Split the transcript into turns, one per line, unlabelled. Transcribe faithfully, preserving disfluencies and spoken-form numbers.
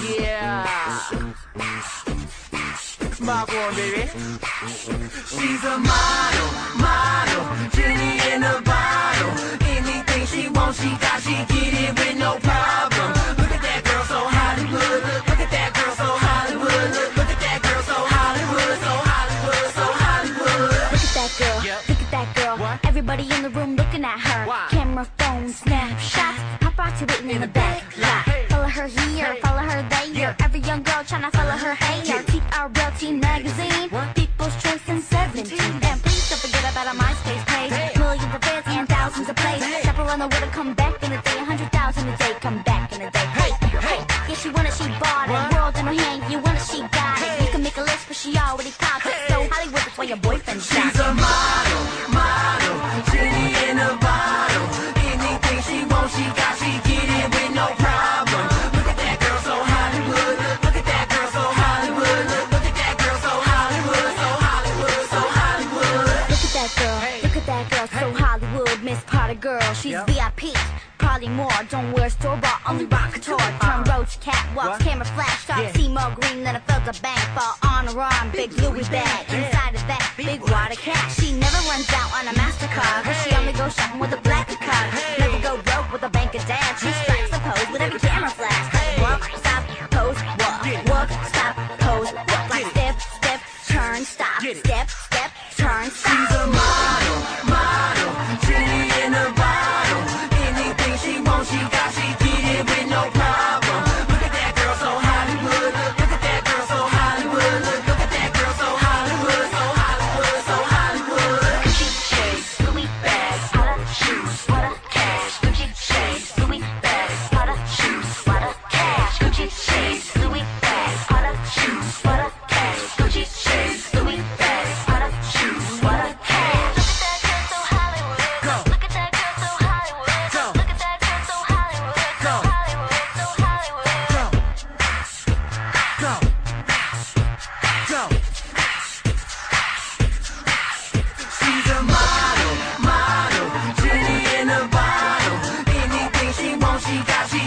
Yeah. Smart one, baby. She's a model, model, Jenny in a bottle. Anything she wants, she got, she get it with no problem. Look at that girl, so Hollywood. Look at that girl, so Hollywood. Look, look at that girl, so Hollywood, so Hollywood, so Hollywood.
Look at that girl, yep. Look at that girl.
What?
Everybody in the room looking at her.
Why?
Camera, phone, snapshots. Paparazzi waiting in the back lot.
Hey.
Follow her here,
Hey.
follow her there.
Yeah.
Every young girl tryna follow her hair. T R L T magazine,
What?
People's Choice in seventeen. And please don't forget about our MySpace page.
Hey.
Millions of fans and thousands of plays.
Hey.
Chaperona would have come back in the day. A hundred thousand a day, come back in the day.
Hey,
Hey,
hey.
yeah, she want it, she bought it.
What?
World in her hand, you want it, she got it. You can make a list, but she already popped it. So Hollywood, that's why your boyfriend shot
She's a model, model, Jenny in a bottle. Anything she wants, she got, she get it with no problem. Look at that girl, so Hollywood. Look at that girl, so Hollywood. Look, look at that girl, so Hollywood, so Hollywood, so Hollywood.
Look at that girl,
Hey.
look at that girl, so Hollywood, Miss Potter girl, she's
Yep.
V I P, probably more, don't wear store-bought, only rock couture, turn roach, catwalks,
What?
camera flash, shots,
Yeah.
see more green than a filter bank, fall on her arm, big Louis bag, inside of that, big water cash, she never runs out on a MasterCard, but she only goes shopping with a black card, never go broke with a bank of dash, she strikes a pose with every camera flash, walk, stop, pose, walk, walk, stop, pose, walk, like step, step, turn, stop,
Get it.
step, step, turn, stop.
She's a model, model, Jenny in a bottle. Anything she wants, she got, she get it with no problem. Look at that girl, so Hollywood. Look at that girl, so Hollywood. Look, look at that girl, so Hollywood, so Hollywood, so Hollywood.
Gucci shades, Louis bags, Prada shoes, Prada cash. Gucci shades, Louis bags, Prada shoes, Prada cash. Gucci shades, Louis bags, Prada shoes, Prada cash. Gucci shades, Louis bags, Prada shoes, Prada cash. Look at that girl so Hollywood.
Go.
Look at that girl so Hollywood.
Go.
Look at that girl so Hollywood.
Go.
Hollywood, so Hollywood.
Go, go, go. She's a model, model, Jenny in a bottle. Anything she wants, she got, she